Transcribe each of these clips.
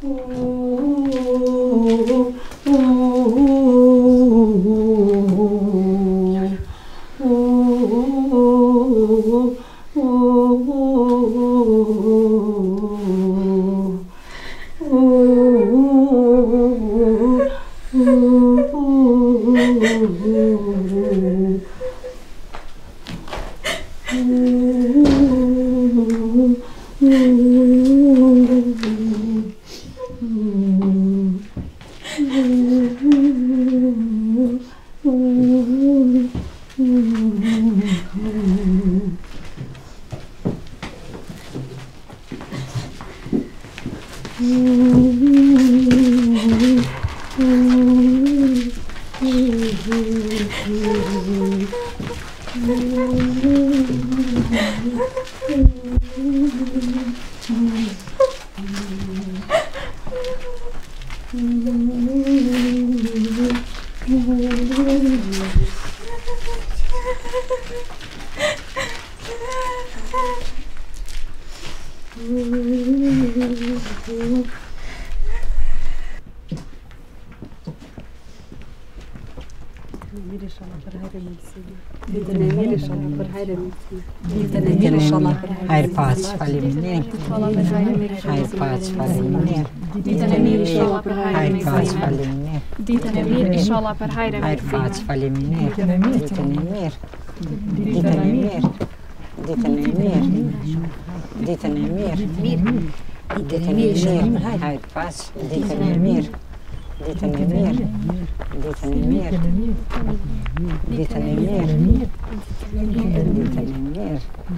Hayır paç falimine. Hayır paç falimine. Hayır paç falimine. Ditenemir inşallah per hayre Hayır paç falimine. Ditenemir. Ditenemir. Ditenemir. Ditenemir. Ditenemir. Hayır paç. Ditenemir. Ditenemir. Ditenemir. Ditenemir. Ditenemir.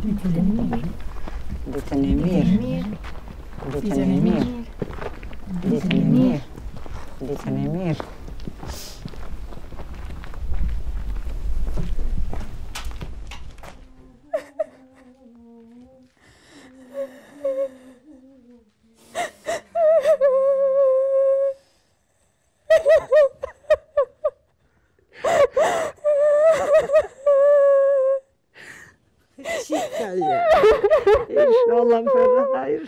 Ditenemir. Ditenemir. Ditenemir. Ditenemir. İnşallah Ferhat hayır.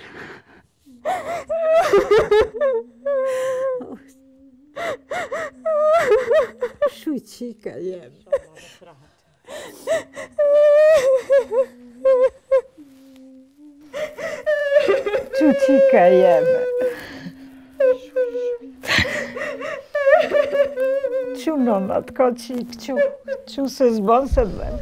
Şu çikayem. Şu çikayem. Şu nonat kaçık şu söz bansın ben.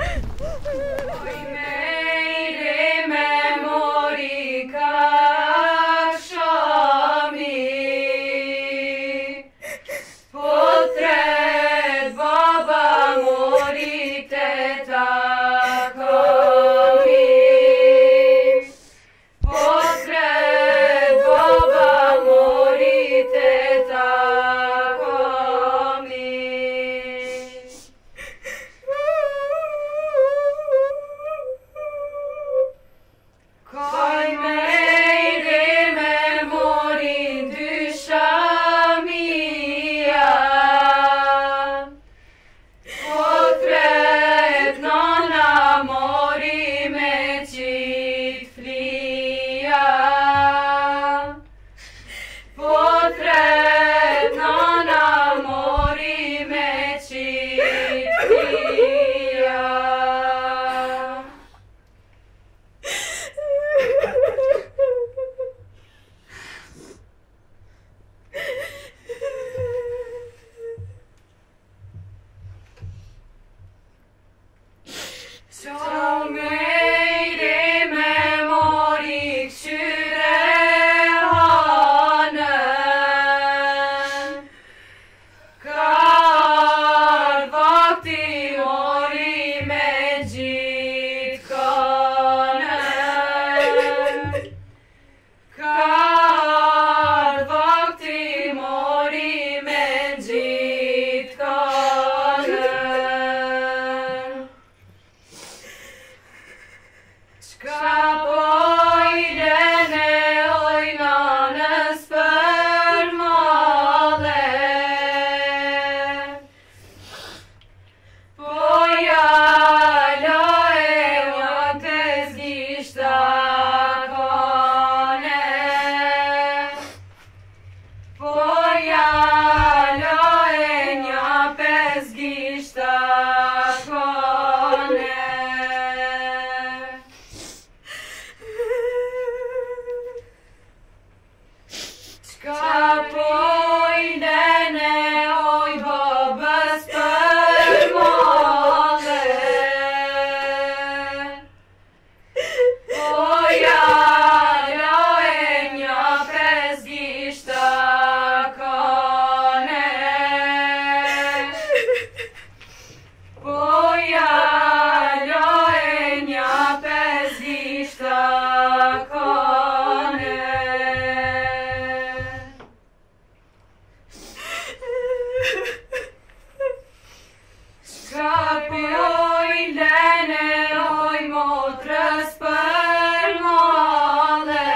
motrës për male.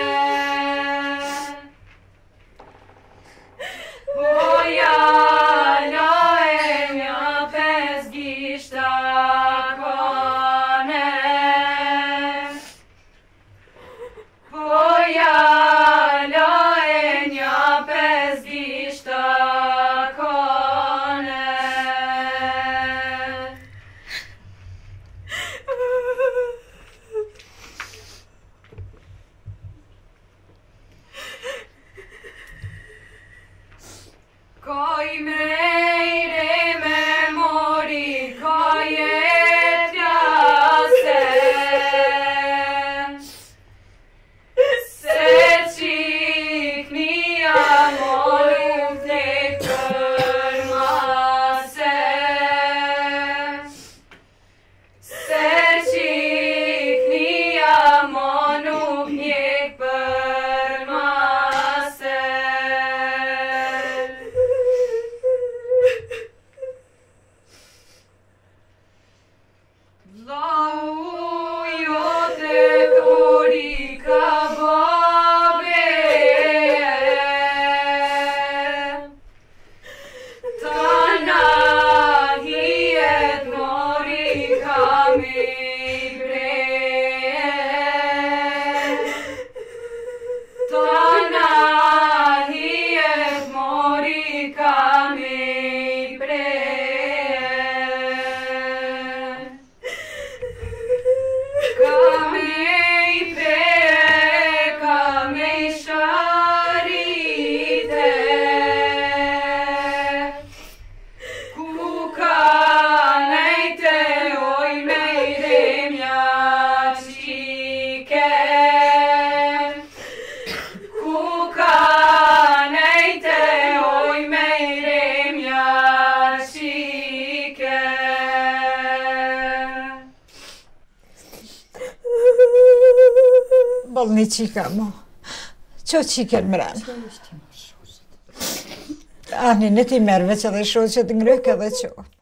Poja lojemja pes gishta kone. Poja lojemja pes gishta kone. Koi mejre me mori, koi e tjase, se qiknia morim tek për mase, se qiknia monuk njek për mase. Vlau jote kori ka babe, tana hiet mori ka mi bre, tana hiet mori ka mi bre. Kamej pre, kamej sharite, kuka nejte oj mejremja qike, kuka nejte oj mejremja qike. Bolni qika mo. Qo qiken mrena? Ani në ti merve që dhe shoqet ngrëk edhe qo.